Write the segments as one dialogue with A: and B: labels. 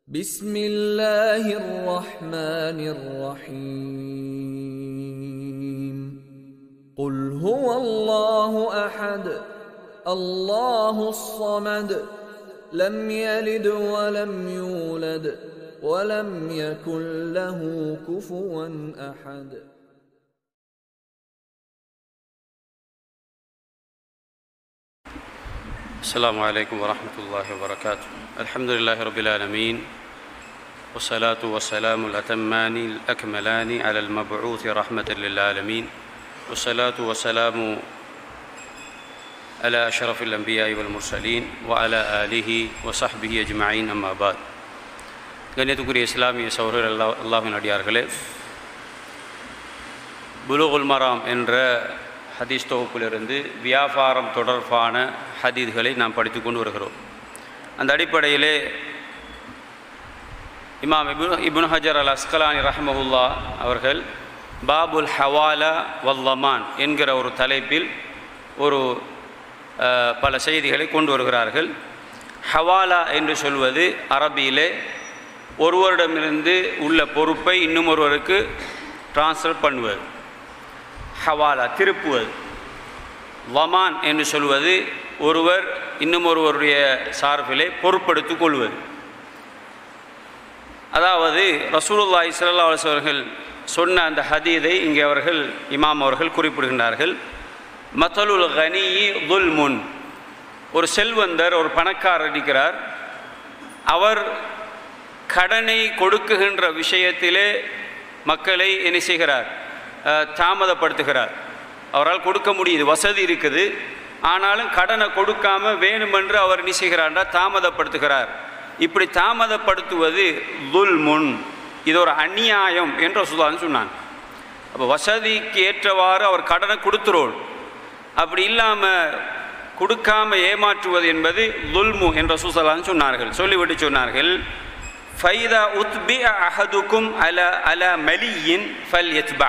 A: بسم الله الرحمن الرحيم قل هو الله أحد الله الصمد لم يلد ولم يولد ولم يكن له كفوا أحد.
B: السلام عليكم ورحمة الله وبركاته. الحمد لله رب العالمين والصلاة والسلام الأتمان الأكملان على المبعوث رحمة للعالمين والصلاة والسلام على أشرف الأنبياء والمرسلين وعلى آله وصحبه أجمعين أما بعد. கண்ணியத்துக்குரிய இஸ்லாமிய சகோதரர் அல்லாஹ்வின் அடியார்களே, புலூகுல் மராம் என்ற ஹதீஸ் தொகுப்பிலிருந்து வியாபாரம் தொடர்பான ஹதீஸ்களை நாம் படித்து கொண்டு வருகிறோம். அந்த அடிப்படையிலே இமாம் இப்னு ஹஜர் அல் அஸ்கலானி ரஹ்மஹுல்லா அவர்கள் பாபுல் ஹவாலா வல்லமான் என்கிற ஒரு தலைப்பில் பல செய்திகளை கொண்டு வருகிறார்கள். ஹவாலா என்று சொல்வது அரபியிலே ஒருவரிடமிருந்து உள்ள பொறுப்பை இன்னும் ஒருவருக்கு டிரான்ஸ்ஃபர் பண்ணுவது, ஹவாலா திருப்புவது. வமான் என்று சொல்வது ஒருவர் இன்னும் ஒருவருடைய சார்பிலே பொறுப்படுத்திக் கொள்வது. அதாவது ரசூலுல்லாஹி ஸல்லல்லாஹு அலைஹி வஸல்லம் அவர்கள் சொன்ன அந்த ஹதீதை இங்கே அவர்கள் இமாம் அவர்கள் குறிப்பிடுகின்றார்கள். மத்தலுல் கனியி துல்முன், ஒரு செல்வந்தர் ஒரு பணக்காரர் இருக்கிறார், அவர் கடனை கொடுக்குகின்ற விஷயத்திலே மக்களை என்ன செய்கிறார், தாமதப்படுத்துகிறார். அவரால் கொடுக்க முடியுது, வசதி இருக்குது, ஆனாலும் கடனை கொடுக்காமல் வேணுமென்று அவர் என்ன செய்கிறார்னா தாமதப்படுத்துகிறார். இப்படி தாமதப்படுத்துவது துல்முன், இது ஒரு அநியாயம் என்று ரசூலுல்லாஹ் சொன்னாங்க. அப்போ வசதிக்கு ஏற்றவாறு அவர் கடனை கொடுத்துறோம், அப்படி இல்லாமல் கொடுக்காம ஏமாற்றுவது என்பது துல்மு என்று ரசூலுல்லாஹ் சொன்னார்கள். சொல்லிவிட்டு சொன்னார்கள், ஃபைதா உத்பி அஹதுக்கும் அல மலியின் ஃபல்யத்பா,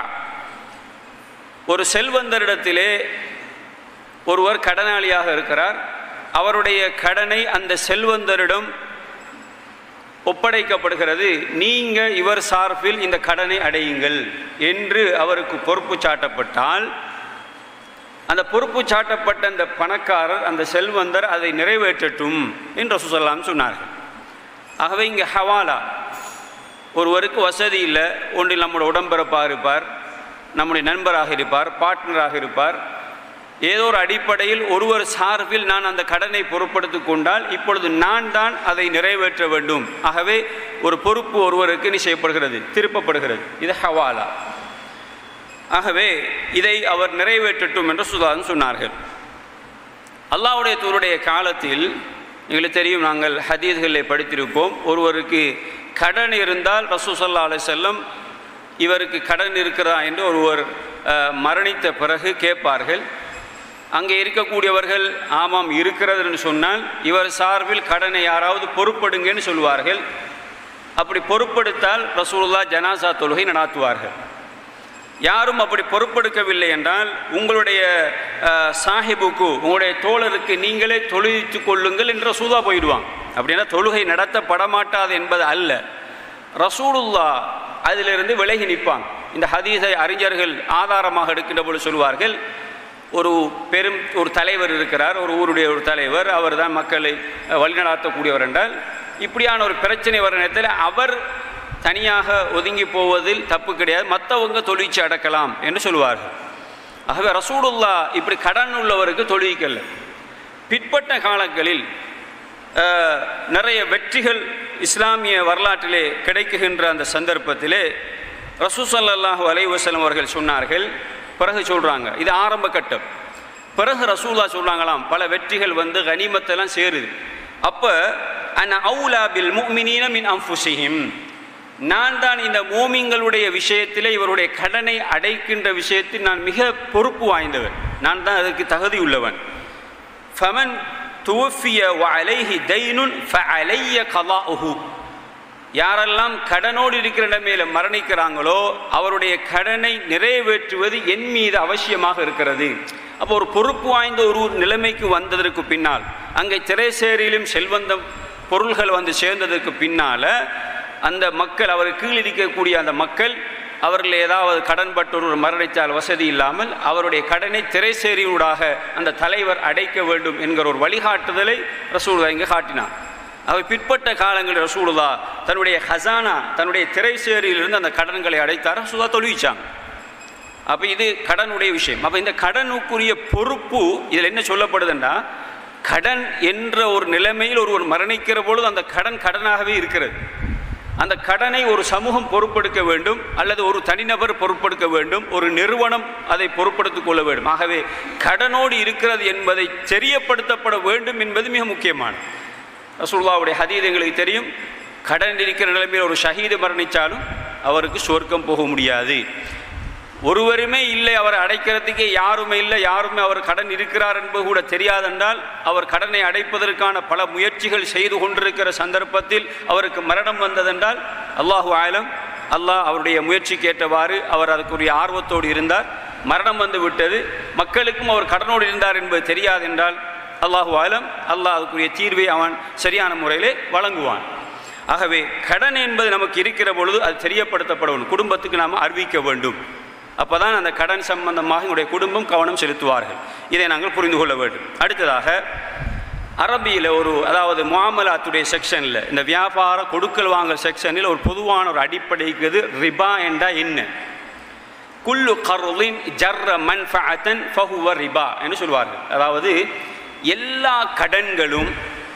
B: ஒரு செல்வந்தரிடத்திலே ஒருவர் கடனாளியாக இருக்கிறார், அவருடைய கடனை அந்த செல்வந்தரிடம் ஒப்படைக்கப்படுகிறது, நீங்கள் இவர் சார்பில் இந்த கடனை அடையுங்கள் என்று அவருக்கு பொறுப்பு சாட்டப்பட்டால், அந்த பொறுப்பு சாட்டப்பட்ட அந்த பணக்காரர் அந்த செல்வந்தர் அதை நிறைவேற்றட்டும் என்று ரசூலுல்லாஹ் சொன்னார்கள். ஆகவே இங்கே ஹவாலா, ஒருவருக்கு வசதி இல்லை, ஒன்றில் நம்முடைய உடம்பிறப்பாக இருப்பார், நம்முடைய நண்பராக இருப்பார், பார்ட்னராக இருப்பார், ஏதோ ஒரு அடிப்படையில் ஒருவர் சார்பில் நான் அந்த கடனை பொறுப்படுத்தி கொண்டால் இப்பொழுது நான் தான் அதை நிறைவேற்ற வேண்டும். ஆகவே ஒரு பொறுப்பு ஒருவருக்கு நிச்சயப்படுகிறது, திருப்பப்படுகிறது, இது ஹவாலா. ஆகவே இதை அவர் நிறைவேற்றட்டும் என்று சொன்னார்கள். அல்லாஹ்வுடைய தூதருடைய காலத்தில் எங்களுக்கு தெரியும், நாங்கள் ஹதீஸ்களை படித்திருப்போம், ஒருவருக்கு கடன் இருந்தால் ரசூல் ஸல்லல்லாஹு அலைஹி வஸல்லம் இவருக்கு கடன் இருக்கிறதா என்று ஒருவர் மரணித்த பிறகு கேட்பார்கள். அங்கே இருக்கக்கூடியவர்கள் ஆமாம் இருக்கிறது என்று சொன்னால் இவர் சார்பில் கடனை யாராவது பொறுப்படுங்கன்னு சொல்வார்கள். அப்படி பொறுப்படுத்தால் ரசூலுல்லாஹ் ஜனாசா தொழுகை நடாத்துவார்கள். யாரும் அப்படி பொறுப்பெடுக்கவில்லை என்றால் உங்களுடைய சாஹிபுக்கு, உங்களுடைய தோழருக்கு நீங்களே தொழுவித்து கொள்ளுங்கள் என்று ரசூலுல்லாஹ் போயிடுவாங்க. அப்படின்னா தொழுகை நடத்தப்பட மாட்டாது என்பது அல்ல, ரசூலுல்லாஹ் அதிலிருந்து விலகி நிற்பாங்க. இந்த ஹதீஸை அறிஞர்கள் ஆதாரமாக எடுக்கின்ற போது சொல்வார்கள், ஒரு தலைவர் இருக்கிறார், ஒரு ஊருடைய ஒரு தலைவர், அவர் தான் மக்களை வழிநடாத்தக்கூடியவர் என்றால் இப்படியான ஒரு பிரச்சனை வர நேரத்தில் அவர் தனியாக ஒதுங்கி போவதில் தப்பு கிடையாது, மற்றவங்க தொழுவிச்சு அடக்கலாம் என்று சொல்வார்கள். ஆகவே ரசூலுல்லாஹ் இப்படி கடன் உள்ளவருக்கு தொழுவிக்கல்ல. பிற்பட்ட காலங்களில் நிறைய வெற்றிகள் இஸ்லாமிய வரலாற்றிலே கிடைக்குகின்ற அந்த சந்தர்ப்பத்திலே ரசூல் ஸல்லல்லாஹு அலைஹி வஸல்லம் அவர்கள் சொன்னார்கள், பிறகு சொல்கிறாங்க, இது ஆரம்ப கட்டம், பிறகு ரசூலுல்லாஹ் சொல்கிறாங்களாம், பல வெற்றிகள் வந்து கனிமத்தெல்லாம் சேருது. அப்போ அன அவுலா பில் முஃமினீன மின் அன்ஃபுஸிஹிம், நான் தான் இந்த மோமின்களுடைய விஷயத்திலே இவருடைய கடனை அடைக்கின்ற விஷயத்தில் நான் மிக பொறுப்பு வாய்ந்தவன், நான் தான் அதற்கு தகுதி உள்ளவன். ஃபமன் துவஃபிய வ அலைஹி தைனுன் ஃபஅலைய கலாஉஹு, யாரெல்லாம் கடனோடு இருக்கிற மேலே மரணிக்கிறாங்களோ அவருடைய கடனை நிறைவேற்றுவது என் மீது அவசியமாக இருக்கிறது. அப்போ ஒரு பொறுப்பு வாய்ந்த ஒரு நிலைமைக்கு வந்ததற்கு பின்னால் அங்கே திரைசேரியிலும் செல்வந்தம் பொருள்கள் வந்து சேர்ந்ததுக்கு பின்னால் அந்த மக்கள் அவர் கீழ் இருக்கக்கூடிய அந்த மக்கள் அவர்கள் ஏதாவது கடன்பட்டொரு மரணித்தால் வசதி இல்லாமல் அவருடைய கடனை திரைசேரியூடாக அந்த தலைவர் அடைக்க வேண்டும் என்கிற ஒரு வழிகாட்டுதலை ரசூலுல்லாஹ் இங்கே காட்டினார். அவர் பிற்பட்ட காலங்களில் ரசூலுல்லாஹ் தன்னுடைய ஹசானா தன்னுடைய திரைசேரியிலிருந்து அந்த கடன்களை அடைத்தார். ரசூலுல்லாஹ் தொழுவிச்சாங்க. அப்போ இது கடனுடைய விஷயம். அப்போ இந்த கடனுக்குரிய பொறுப்பு இதில் என்ன சொல்லப்படுதுன்னா, கடன் என்ற ஒரு நிலைமையில் ஒருவர் மரணிக்கிற பொழுது அந்த கடன் கடனாகவே இருக்கிறது. அந்த கடனை ஒரு சமூகம் பொறுப்பெடுக்க வேண்டும், அல்லது ஒரு தனிநபர் பொறுப்பெடுக்க வேண்டும், ஒரு நிறுவனம் அதை பொறுப்பெடுத்துக் கொள்ள வேண்டும். ஆகவே கடனோடு இருக்கிறது என்பதை தெரியப்படுத்தப்பட வேண்டும் என்பது மிக முக்கியமானது. ரசூலுல்லாஹ்வுடைய ஹதீஸ் எங்களுக்கு தெரியும். கடன் இருக்கிற நிலைமையில் ஒரு ஷஹீது மரணித்தாலும் அவருக்கு சொர்க்கம் போக முடியாது. ஒருவருமே இல்லை, அவரை அடைக்கிறதுக்கே யாருமே இல்லை, யாருமே அவர் கடன் இருக்கிறார் என்பது கூட தெரியாதென்றால் அவர் கடனை அடைப்பதற்கான பல முயற்சிகள் செய்து கொண்டிருக்கிற சந்தர்ப்பத்தில் அவருக்கு மரணம் வந்ததென்றால் அல்லாஹு ஆலம், அல்லாஹ் அவருடைய முயற்சிக்கு ஏற்றவாறு அவர் அதுக்குரிய ஆர்வத்தோடு இருந்தார், மரணம் வந்து விட்டது, மக்களுக்கும் அவர் கடனோடு இருந்தார் என்பது தெரியாதென்றால் அல்லாஹு ஆலம், அல்லாஹ் அதுக்குரிய தீர்வை அவன் சரியான முறையிலே வழங்குவான். ஆகவே கடன் என்பது நமக்கு இருக்கிற பொழுது அது தெரியப்படுத்தப்படணும், குடும்பத்துக்கு நாம் அறிவிக்க வேண்டும். அப்போ தான் அந்த கடன் சம்பந்தமாக எங்களுடைய குடும்பம் கவனம் செலுத்துவார்கள். இதை நாங்கள் புரிந்து கொள்ள வேண்டும். அடுத்ததாக அரபியில் அதாவது முஆமலாத்துடைய செக்ஷனில், இந்த வியாபார கொடுக்கல் வாங்கல் செக்ஷனில் ஒரு பொதுவான ஒரு அடிப்படை இருக்குது. ரிபா என்றா என்ன? குல்லு கர்லின் ஜர்ர மன்ஃபஅத்தன் ஃபஹுவ ரிபா என்று சொல்வார்கள். அதாவது எல்லா கடன்களும்,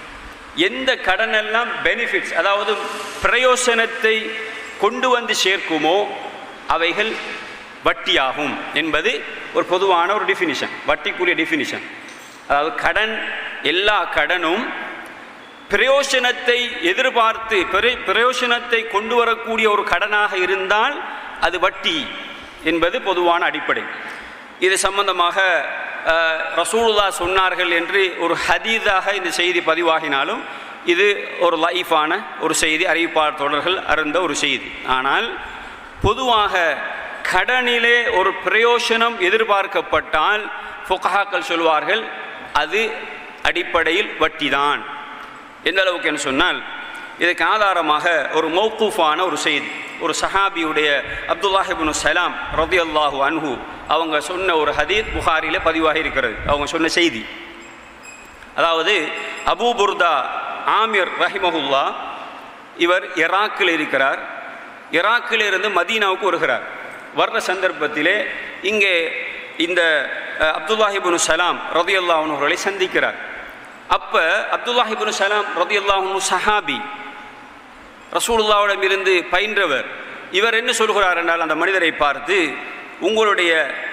B: எந்த கடனெல்லாம் பெனிஃபிட்ஸ் அதாவது பிரயோசனத்தை கொண்டு வந்து சேர்க்குமோ அவைகள் வட்டியாகும் என்பது ஒரு பொதுவான ஒரு டிஃபினிஷன், வட்டிக்குரிய டிஃபினிஷன். அதாவது கடன், எல்லா கடனும் பிரயோசனத்தை எதிர்பார்த்து பிரயோசனத்தை கொண்டு வரக்கூடிய ஒரு கடனாக இருந்தால் அது வட்டி என்பது பொதுவான அடிப்படை. இது சம்பந்தமாக ரசூலுல்லாஹ் சொன்னார்கள் என்று ஒரு ஹதீஸாக இந்த செய்தி பதிவாகினாலும் இது ஒரு லைஃபான ஒரு செய்தி, அறிவிப்பாளர் தொடர்கள் அருந்த ஒரு செய்தி. ஆனால் பொதுவாக கடனிலே ஒரு பிரயோசனம் எதிர்பார்க்கப்பட்டால் ஃபுகஹாக்கள் சொல்வார்கள் அது அடிப்படையில் வட்டிதான். எந்த அளவுக்கு என்று சொன்னால், இதுக்கு ஆதாரமாக ஒரு மௌகூஃபான ஒரு செய்தி, ஒரு சஹாபியுடைய அப்துல்லாஹ் இப்னு ஸலாம் ரலியல்லாஹு அன்ஹு அவங்க சொன்ன ஒரு ஹதீஸ் புகாரியில் பதிவாகி இருக்கிறது. அவங்க சொன்ன செய்தி, அதாவது அபூ புர்தா ஆமிர் ரஹிமஹுல்லா, இவர் ஈராக்கில் இருக்கிறார். ஈராக்கில் இருந்து மதீனாவுக்கு வருகிறார். வர்ற சந்தர்ப்பத்திலே இங்கே இந்த அப்துல்லாஹ் இப்னு ஸலாம் ரலியல்லாஹு அன்ஹு அவர்களை சந்திக்கிறார். அப்போ அப்துல்லாஹ் இப்னு ஸலாம் ரலியல்லாஹு அன்ஹு சஹாபி, ரசூலுல்லாஹ்விடம் இருந்து பயின்றவர். இவர் என்ன சொல்கிறார் என்றால், அந்த மனிதரை பார்த்து, உங்களுடைய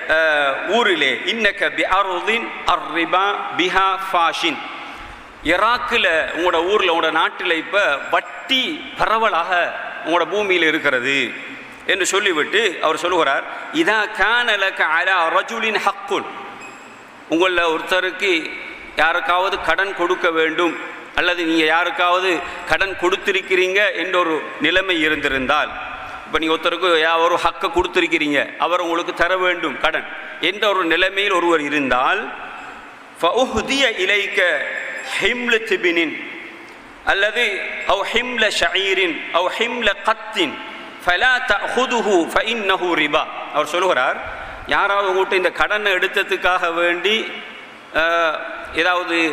B: ஊரிலே இன்னக பிஅர்தின் அர்ரிபா பிஹா ஃபாஷின், ஈராக்கில் உங்களோட ஊரில் உங்களோட நாட்டில் இப்போ வட்டி பரவலாக உங்களோட பூமியில் இருக்கிறது என்று சொல்லிவிட்டு அவர் சொல்லுகிறார், இதா கான லக அலா ரஜுலின் ஹக்குன், உங்களில் ஒருத்தருக்கு யாருக்காவது கடன் கொடுக்க வேண்டும் அல்லது நீங்கள் யாருக்காவது கடன் கொடுத்திருக்கிறீங்க என்ற ஒரு நிலைமை இருந்திருந்தால், இப்போ நீங்கள் ஒருத்தருக்கு ஒரு ஹக்கை கொடுத்திருக்கிறீங்க, அவர் உங்களுக்கு தர வேண்டும் கடன் என்ற ஒரு நிலைமையில் ஒருவர் இருந்தால், ஃபஉஹ்திய இலைக்க ஹிம்ல திபினின் அல்லது அவ் ஹிம்ல ஷஈரின் அவ் ஹிம்ல கத்தின் ஃபலா தஅஹுதுஹு ஃபஇன்னஹு ரிபா. அவர் சொல்லுகிறார், யாராவது உங்கள்கிட்ட இந்த கடனை எடுத்ததுக்காக வேண்டி ஏதாவது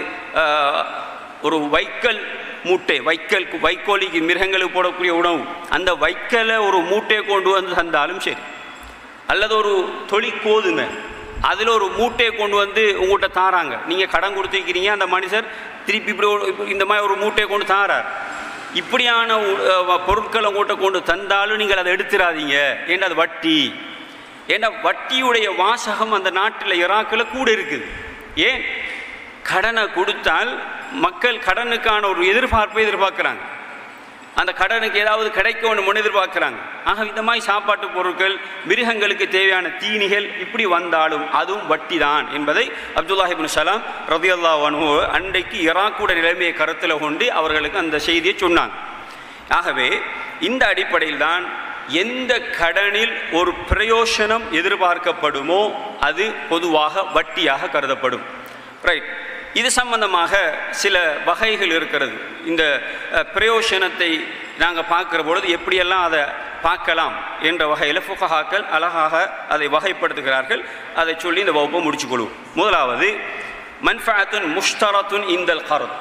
B: ஒரு வைக்கல் மூட்டை, வைக்கோலிக்கு மிருகங்களுக்கு போடக்கூடிய உணவு, அந்த வைக்கலை ஒரு மூட்டையை கொண்டு வந்து தந்தாலும் சரி, அல்லது ஒரு தொழிற்கோதுமை அதில் ஒரு மூட்டையை கொண்டு வந்து உங்கள்கிட்ட தாராங்க, நீங்கள் கடன் கொடுத்துருக்கிறீங்க, அந்த மனுஷர் திருப்பி இப்படி இந்த மாதிரி ஒரு மூட்டையை கொண்டு தாரார், இப்படியான பொருட்களை உங்கள்கிட்ட கொண்டு தந்தாலும் நீங்கள் அதை எடுத்துடாதீங்க, ஏன்னா அது வட்டி. ஏன்னா வட்டியுடைய வாசகம் அந்த நாட்டில் ஈராக்கில் கூட இருக்குது. ஏன்? கடனை கொடுத்தால் மக்கள் கடனுக்கான ஒரு எதிர்பார்ப்பை எதிர்பார்க்குறாங்க, அந்த கடனுக்கு ஏதாவது கிடைக்கணும்னு எதிர்பார்க்குறாங்க. ஆக இந்த மாதிரி சாப்பாட்டு பொருட்கள், மிருகங்களுக்கு தேவையான தீனிகள் இப்படி வந்தாலும் அதுவும் வட்டி தான் என்பதை அப்துல்லாஹ் இப்னு ஸலாம் ரலியல்லாஹு அன்ஹு அன்றைக்கு ஈராக்குட நிலைமையை கருத்தில் கொண்டு அவர்களுக்கு அந்த செய்தியை சொன்னாங்க. ஆகவே இந்த அடிப்படையில் தான் எந்த கடனில் ஒரு பிரயோசனம் எதிர்பார்க்கப்படுமோ அது பொதுவாக வட்டியாக கருதப்படும். ரைட். இது சம்பந்தமாக சில வகைகள் இருக்கிறது. இந்த பிரயோசனத்தை நாங்கள் பார்க்குற பொழுது எப்படியெல்லாம் அதை பார்க்கலாம் என்ற வகையில் ஃபுகஹாக்கள் அழகாக அதை வகைப்படுத்துகிறார்கள். அதை சொல்லி இந்த வகுப்பை முடிச்சுக்கொள்வோம். முதலாவது மன்ஃபஅத்துன் முஷ்தரத்துன் இந்தல் கர்த்.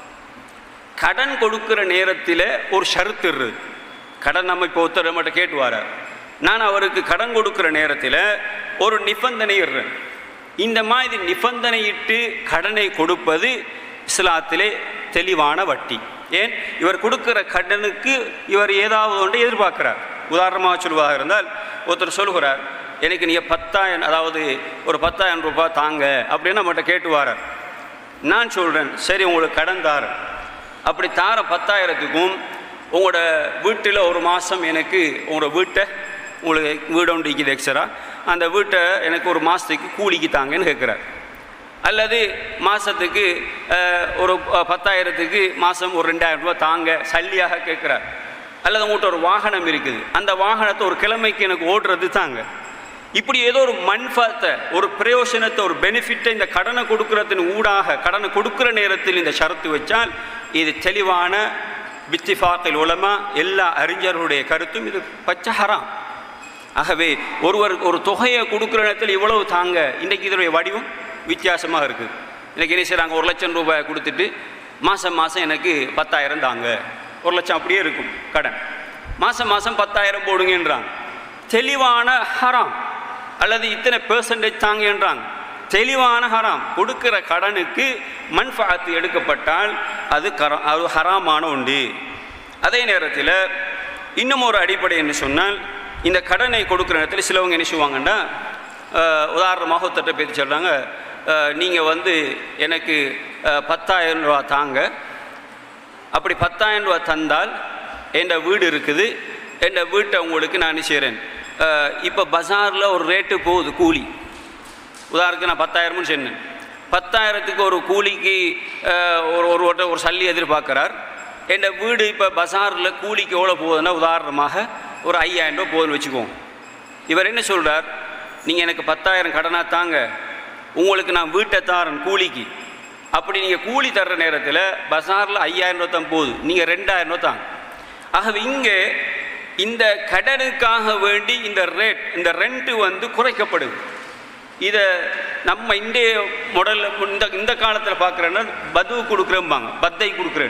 B: கடன் கொடுக்குற நேரத்தில் ஒரு ஷருத்து இருக்குது. கடன் நம்ம இப்போ ஒருத்தர் நம்மகிட்ட கேட்டுவார், நான் அவருக்கு கடன் கொடுக்குற நேரத்தில் ஒரு நிபந்தனை இடுறேன். இந்த மாதிரி நிபந்தனையிட்டு கடனை கொடுப்பது இஸ்லாத்திலே தெளிவான வட்டி. ஏன்? இவர் கொடுக்குற கடனுக்கு இவர் ஏதாவது ஒன்றை எதிர்பார்க்கிறார். உதாரணமாக சொல்வதாக இருந்தால், ஒருத்தர் சொல்கிறார், எனக்கு நீங்கள் 10,000, அதாவது ஒரு 10,000 ரூபாய் தாங்க அப்படின்னு நம்மகிட்ட கேட்டுவார். நான் சொல்கிறேன், சரி உங்களுக்கு கடன் தாரேன். அப்படி தார 10,000த்துக்கும் உங்களோட வீட்டில் ஒரு மாதம் எனக்கு உங்களோட வீட்டை, உங்களுக்கு வீடு ஒன்று இருக்குது எக்ஸ்ட்ரா, அந்த வீட்டை எனக்கு ஒரு மாதத்துக்கு கூலிக்கு தாங்கன்னு கேட்குறார். அல்லது மாதத்துக்கு ஒரு 10,000த்துக்கு மாதம் ஒரு 2,000 ரூபா தாங்க சல்லியாக கேட்குறார். அல்லது உங்கள்கிட்ட ஒரு வாகனம் இருக்குது, அந்த வாகனத்தை ஒரு கிழமைக்கு எனக்கு ஓடுறது தாங்க. இப்படி ஏதோ ஒரு மன்ஃபத்தை, ஒரு பிரயோசனத்தை, ஒரு பெனிஃபிட்டை இந்த கடனை கொடுக்குறதின் ஊடாக கடனை கொடுக்குற நேரத்தில் இந்த ஷரத்து வச்சால் இது தெளிவான பித்திஃபாக்கில் உலமா எல்லா அறிஞர்களுடைய கருத்தும் இது பச்சை ஹராம். ஆகவே ஒருவர் ஒரு தொகையை கொடுக்குற நேரத்தில் இவ்வளவு தாங்க, இன்றைக்கு இதனுடைய வடிவம் வித்தியாசமாக இருக்குது. இன்றைக்கி என்ன செய்கிறாங்க, 1,00,000 ரூபாய் கொடுத்துட்டு மாதம் மாதம் எனக்கு 10,000 தாங்க, 1,00,000 அப்படியே இருக்கும் கடன், மாதம் மாதம் 10,000 போடுங்கன்றாங்க. தெளிவான ஹராம். அல்லது இத்தனை பெர்சன்டேஜ் தாங்கன்றாங்க, தெளிவான ஹராம். கொடுக்குற கடனுக்கு மன்ஃபஅத் எடுக்கப்பட்டால் அது ஹராமான உண்டு. அதே நேரத்தில் இன்னும் ஒரு அடிப்படை என்று சொன்னால், இந்த கடனை கொடுக்குற நேரத்தில் சிலவங்க என்ன செய்வாங்கன்னா, உதாரணமாக ஒருத்தட்ட பேசி சொல்கிறாங்க, நீங்கள் எனக்கு 10,000 ரூபா தாங்க, அப்படி 10,000 ரூபா தந்தால் என் வீடு இருக்குது, என் வீட்டை உங்களுக்கு நான் செய்கிறேன். இப்போ பஜாரில் ஒரு ரேட்டு போகுது கூலி, உதாரணத்துக்கு நான் 10,000 சொன்னேன், 10,000த்துக்கு ஒரு கூலிக்கு ஒரு சல்லி எதிர்பார்க்குறார். என் வீடு இப்போ பஜாரில் கூலிக்கு எவ்வளோ போகுதுன்னா உதாரணமாக ஒரு 5,000 ரூபா போகுதுன்னு வச்சுக்கோங்க. இவர் என்ன சொல்கிறார், நீங்கள் எனக்கு 10,000 கடனாக தாங்க, உங்களுக்கு நான் வீட்டை தாரேன் கூலிக்கு. அப்படி நீங்கள் கூலி தர்ற நேரத்தில் பஜாரில் 5,000 ரூபா தான் போகுது, நீங்கள் 2,000 ரூபா தாங்க. ஆகவே இங்கே இந்த கடனுக்காக வேண்டி இந்த ரெண்ட்டு குறைக்கப்படுது. இதை நம்ம இந்திய மாடலில் இந்த காலத்தில் பார்க்குறேன்னா பது கொடுக்குறேம்பாங்க, பத்தை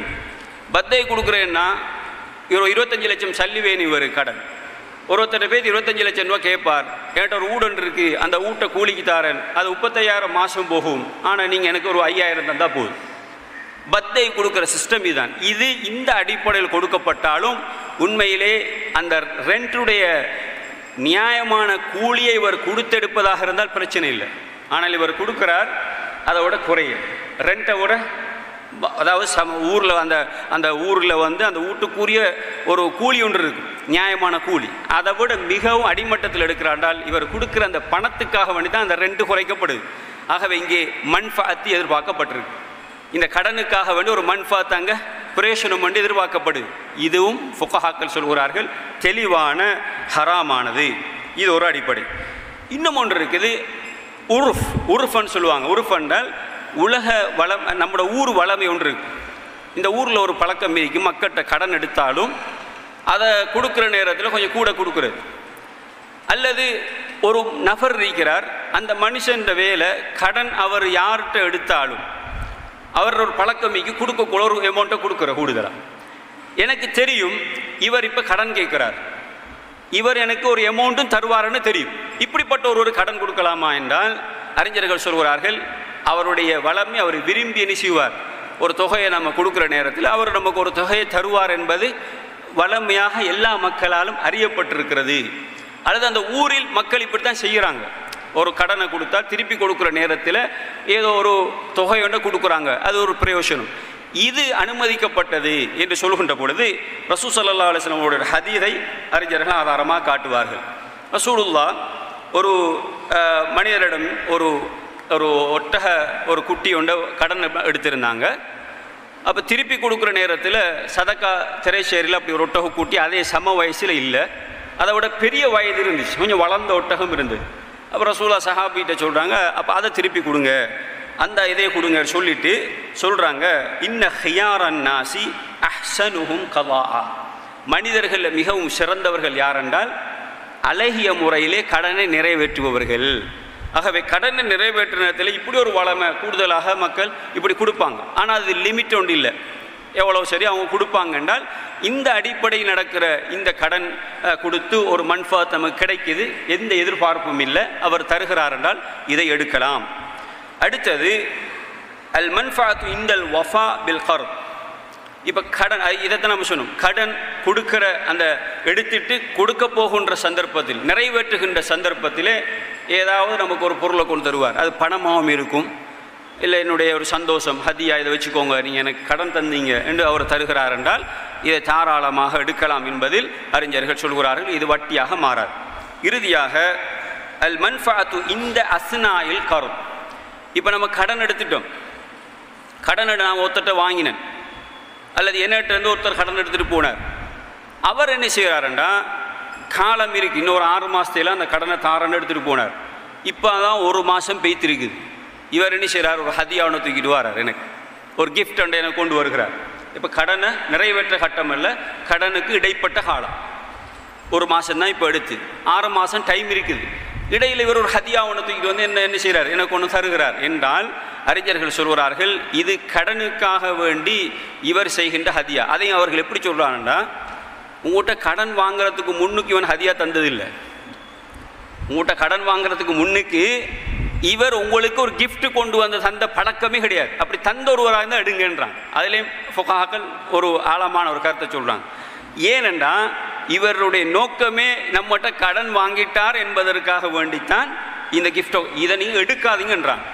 B: கொடுக்குறேன்னா இவர் 25 லட்சம் சல்லி வேணும் இவர் கடன். ஒருத்தர் பேர் 25 லட்சம் ரூபா கேட்பார். என்கிட்ட ஒரு வீடு இருக்குது, அந்த வீட்டை கூலிக்கு தாரேன், அது 35,000 மாதம் போகும், ஆனால் நீங்கள் எனக்கு ஒரு 5,000 தந்தால் போதும். பத்தை கொடுக்குற சிஸ்டம் இதுதான். இது இந்த அடிப்படையில் கொடுக்கப்பட்டாலும் உண்மையிலே அந்த ரெண்ட்டுடைய நியாயமான கூலியை இவர் கொடுத்தெடுப்பதாக இருந்தால் பிரச்சனை இல்லை. ஆனால் இவர் கொடுக்குறார் அதோட குறைய ரெண்ட்டை விட, அதாவது ஊரில் அந்த ஊரில் அந்த வீட்டுக்குரிய ஒரு கூலி ஒன்று இருக்கும், நியாயமான கூலி, அதை விட மிகவும் அடிமட்டத்தில் எடுக்கிறாண்டால் இவர் கொடுக்குற அந்த பணத்துக்காக வேண்டி தான் அந்த ரெண்டு குறைக்கப்படுது. ஆகவே இங்கே மன்ஃபஅத் எதிர்பார்க்கப்பட்டிருக்கு. இந்த கடனுக்காக வேண்டி ஒரு மன்ஃபஅத் அங்கே பிரயோசனம் வேண்டி எதிர்பார்க்கப்படுது. இதுவும் ஃபுகஹாக்கள் சொல்கிறார்கள் தெளிவான ஹராமானது. இது ஒரு அடிப்படை. இன்னும் ஒன்று இருக்குது, உருஃப்னு சொல்லுவாங்க. உருஃப் என்றால் உலக வளம், நம்மளோட ஊர் வளமை ஒன்று இருக்குது. இந்த ஊரில் ஒரு பழக்கம் இருக்கும், மக்கள்கிட்ட கடன் எடுத்தாலும் அதை கொடுக்குற நேரத்தில் கொஞ்சம் கூட கொடுக்குறது. அல்லது ஒரு நபர் இருக்கிறார், அந்த மனுஷன் வேலை கடன் அவர் யார்கிட்ட எடுத்தாலும் அவர் ஒரு பழக்கமிக்கு கொடுக்கக்கூட ஒரு அமௌண்ட்டை கொடுக்குற கூடுதலாக. எனக்கு தெரியும் இவர் இப்போ கடன் கேட்குறார், இவர் எனக்கு ஒரு அமௌண்ட்டும் தருவாருன்னு தெரியும். இப்படிப்பட்ட ஒரு கடன் கொடுக்கலாமா என்றால் அறிஞர்கள் சொல்கிறார்கள், அவருடைய வளமை அவர் விரும்பி என்ன செய்வார், ஒரு தொகையை நம்ம கொடுக்குற நேரத்தில் அவர் நமக்கு ஒரு தொகையை தருவார் என்பது வளமையாக எல்லா மக்களாலும் அறியப்பட்டிருக்கிறது. அல்லது அந்த ஊரில் மக்கள் இப்படி தான் செய்கிறாங்க. ஒரு கடனை கொடுத்தா திருப்பி கொடுக்குற நேரத்தில் ஏதோ ஒரு தொகை ஒன்று கொடுக்குறாங்க, அது ஒரு பிரயோஜனம். இது அனுமதிக்கப்பட்டது என்று சொல்கின்ற பொழுது ரசூல் ஸல்லல்லாஹு அலைஹி வஸல்லம் அவருடைய ஹதீஸை அறிஞர்கள் ஆதாரமாக காட்டுவார்கள். ரசூலுல்லாஹ் ஒரு மனிதரிடம் ஒரு ஒட்டக ஒரு குட்டி ஒன்று கடன் எடுத்திருந்தாங்க. அப்போ திருப்பி கொடுக்குற நேரத்தில் சதக்கா திரைச்சேரியில் அப்படி ஒரு ஒட்டகம் கூட்டி அதே சம வயசில் இல்லை, அதை விட பெரிய வயது இருந்துச்சு, கொஞ்சம் வளர்ந்த ஒட்டகம் இருந்தது. அப்போ ரசூலா சஹாபிகிட்ட சொல்கிறாங்க, அப்போ அதை திருப்பி கொடுங்க அந்த இதை கொடுங்க சொல்லிட்டு சொல்கிறாங்க, இன்ன ஹியாரன் நாசி அஹ்சனுஹும் கவாஆ, மனிதர்கள் மிகவும் சிறந்தவர்கள் யாரென்றால் அழகிய முறையிலே கடனை நிறைவேற்றுபவர்கள். ஆகவே கடனை நிறைவேற்ற நேரத்தில் இப்படி ஒரு வளமை கூடுதலாக மக்கள் இப்படி கொடுப்பாங்க. ஆனால் அது லிமிட் ஒன்று இல்லை, எவ்வளோ சரி அவங்க கொடுப்பாங்க என்றால் இந்த அடிப்படையில் நடக்கிற இந்த கடன் கொடுத்து ஒரு மன்ஃபாத் நமக்கு கிடைக்குது, எந்த எதிர்பார்ப்பும் இல்லை, அவர் தருகிறார் என்றால் இதை எடுக்கலாம். அடுத்தது அல் மன்ஃபாத்து இந்தல் வஃபா பில் கர்த். இப்போ கடன், இதைத்தான் நம்ம சொன்னோம், கடன் கொடுக்கிற அந்த எடுத்துட்டு கொடுக்க போகின்ற சந்தர்ப்பத்தில், நிறைவேற்றுகின்ற சந்தர்ப்பத்திலே ஏதாவது நமக்கு ஒரு பொருளை கொண்டு தருவார். அது பணமாகவும் இருக்கும், இல்லை என்னுடைய ஒரு சந்தோஷம், ஹதியா இதை வச்சுக்கோங்க, நீங்கள் எனக்கு கடன் தந்தீங்க என்று அவர் தருகிறார் என்றால் இதை தாராளமாக எடுக்கலாம் என்பதில் அறிஞர்கள் சொல்கிறார்கள். இது வட்டியாக மாறாது. இறுதியாக அல் மன்ஃபாத்து இந்த அஸ்னாயில் கர்த். இப்போ நம்ம கடன் எடுத்துட்டோம், கடன் நான் ஒருத்தட்ட வாங்கினேன், அல்லது என்னிட்ட ஒருத்தர் கடன் எடுத்துகிட்டு போனார். அவர் என்ன செய்கிறாருண்டா, காலம் இருக்குது, இன்னொரு 6 மாதத்தில் அந்த கடனை தாரன்னு எடுத்துகிட்டு போனார். இப்போ தான் 1 மாதம் பெய்த்திருக்குது. இவர் என்ன செய்கிறார், ஒரு ஹதியாவனை தூக்கிட்டு வரார், எனக்கு ஒரு கிஃப்ட் ஒன்றை எனக்கு கொண்டு வருகிறார். இப்போ கடனை நிறைவேற்ற கட்டம் இல்லை, கடனுக்கு இடைப்பட்ட காலம் 1 மாதம் தான் இப்போ எடுத்து, 6 மாதம் டைம் இருக்குது. இடையில் இவர் ஒரு ஹதியாவனை தூக்கிட்டு வந்து என்ன செய்கிறார், எனக்கு ஒன்று தருகிறார் என்றால் அறிஞர்கள் சொல்கிறார்கள் இது கடனுக்காக வேண்டி இவர் செய்கின்ற ஹதியா. அதையும் அவர்கள் எப்படி சொல்கிறாங்கன்னா, உங்கள்கிட்ட கடன் வாங்குறதுக்கு முன்னுக்கு இவன் ஹதியா தந்ததில்லை, உங்கள்கிட்ட கடன் வாங்குறதுக்கு முன்னுக்கு இவர் உங்களுக்கு ஒரு கிஃப்ட் கொண்டு வந்த தந்த பழக்கமே கிடையாது. அப்படி தந்த ஒருவராக இருந்தால் எடுங்கன்றான். அதுலேயும் ஃபுகாக்கள் ஒரு ஆழமான ஒரு கருத்தை சொல்கிறாங்க. ஏனென்றால் இவருடைய நோக்கமே நம்மகிட்ட கடன் வாங்கிட்டார் என்பதற்காக வேண்டித்தான் இந்த கிஃப்டோ, இதை நீங்கள் எடுக்காதீங்கன்றாங்க.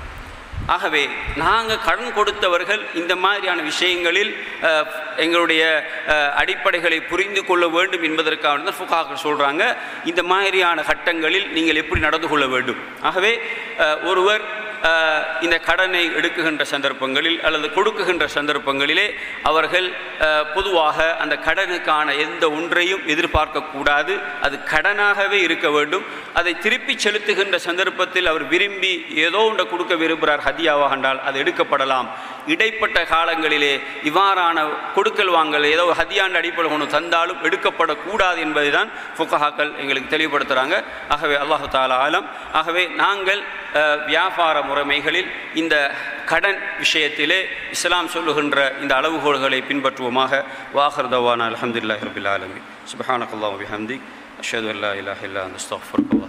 B: ஆகவே நாங்கள் கடன் கொடுத்தவர்கள் இந்த மாதிரியான விஷயங்களில் எங்களுடைய அடிப்படைகளை புரிந்து கொள்ள வேண்டும் என்பதற்காக தான் ஃபுகாக்கள் சொல்கிறாங்க இந்த மாதிரியான கட்டங்களில் நீங்கள் எப்படி நடந்து கொள்ள வேண்டும். ஆகவே ஒருவர் இந்த கடனை எடுக்குகின்ற சந்தர்ப்பங்களில் அல்லது கொடுக்குகின்ற சந்தர்ப்பங்களிலே அவர்கள் பொதுவாக அந்த கடனுக்கான எந்த ஒன்றையும் எதிர்பார்க்கக்கூடாது. அது கடனாகவே இருக்க வேண்டும். அதை திருப்பி செலுத்துகின்ற சந்தர்ப்பத்தில் அவர் விரும்பி ஏதோ ஒன்றை கொடுக்க விரும்புகிறார் ஹதியாவாக என்றால் அது எடுக்கப்படலாம். இடைப்பட்ட காலங்களிலே இவ்வாறான கொடுக்கல் வாங்கல் ஏதோ ஹதியாண்ட அடிப்படையில் ஒன்று தந்தாலும் எடுக்கப்படக்கூடாது என்பதை தான் ஃபுகஹாக்கள் எங்களுக்கு தெளிவுபடுத்துகிறாங்க. ஆகவே அல்லாஹு தஆலா ஆலம். ஆகவே நாங்கள் வியாபார முறைமைகளில் இந்த கடன் விஷயத்திலே இஸ்லாம் சொல்லுகின்ற இந்த அளவுகோல்களை பின்பற்றுவோமாக. வாஹிர் தவானா அல்ஹம்துலில்லாஹி ரப்பில் ஆலமீன். சுப்ஹானக்கல்லாஹு வபிஹம்திக் அஷ்ஹது அல்லா இலாஹா இல்லா அன்த அஸ்தக்ஃபிருக்க